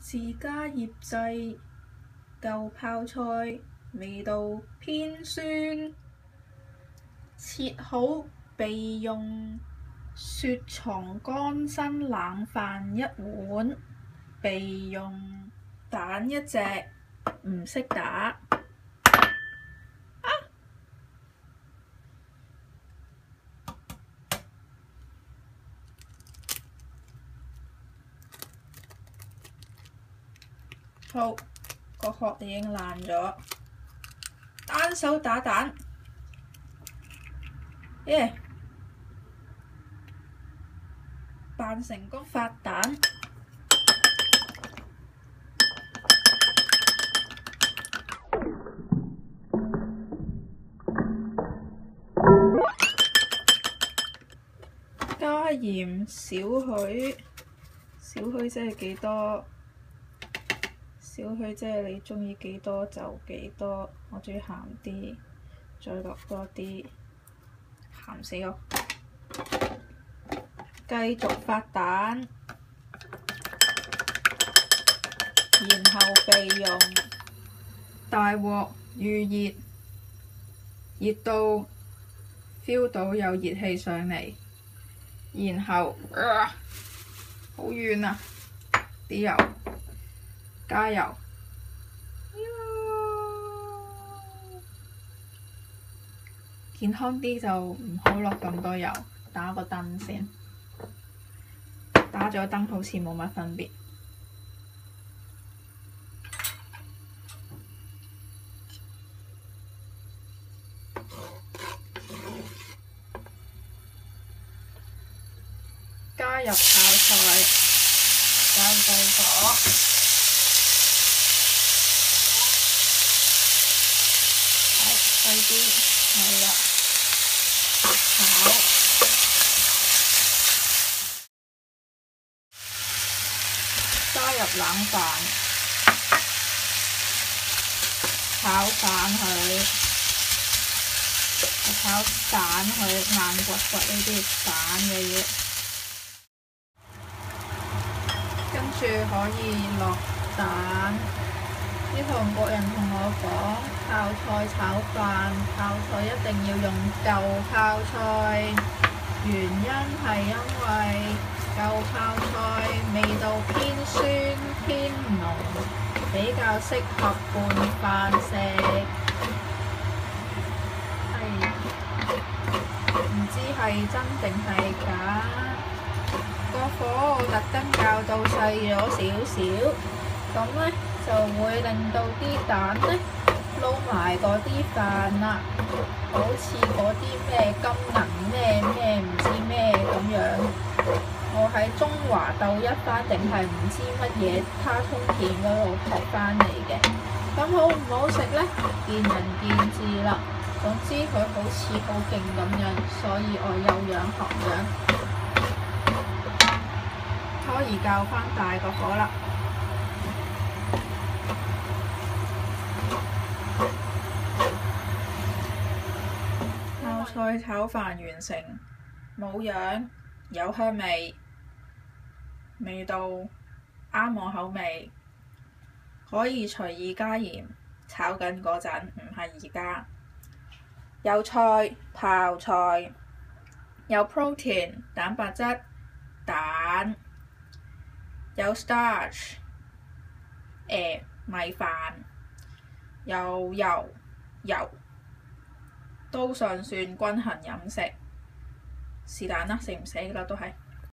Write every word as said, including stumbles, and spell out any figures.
自家醃製舊泡菜，味道偏酸。切好備用，雪藏乾身冷飯一碗，備用蛋一隻，唔識打。啊！好，個殼已經爛咗，單手打蛋，耶！扮成功發蛋，加鹽少許，少許即係幾多？少許即係你鍾意幾多就幾多，我鍾意鹹啲，再落多啲，鹹死我！繼續發蛋，然後備用大鑊預熱，熱到 feel 到有熱氣上嚟，然後啊，好遠啊！啲油。加油！健康啲就唔好落咁多油，打個燈先。打咗燈好似冇乜分別。加入泡菜，校細火。細啲，係啦，炒，加入冷飯，炒散佢，炒散佢，硬骨骨呢啲散嘅嘢，跟住可以落蛋。啲韓國人同我講，泡菜炒飯，泡菜一定要用舊泡菜，原因係因為舊泡菜味道偏酸偏濃，比較適合拌飯食。係，唔知係真定係假？個火我特登校到細咗少少，咁呢。就會令到啲蛋呢撈埋嗰啲飯啦，好似嗰啲咩金銀咩咩唔知咩咁樣。我喺中華鬥一番定係唔知乜嘢卡通片嗰度睇翻嚟嘅。咁好唔好食呢？見仁見智啦。總之佢好似好勁咁樣，所以我有樣學樣，可以較翻大個火啦。泡菜炒飯完成，冇樣，有香味，味道啱我口味，可以隨意加鹽。炒緊嗰陣唔係而家。有菜泡菜，有 protein 蛋白質蛋，有 starch 誒米飯，有油油。都尚算均衡飲食，是但啦，食唔死㗎啦都係。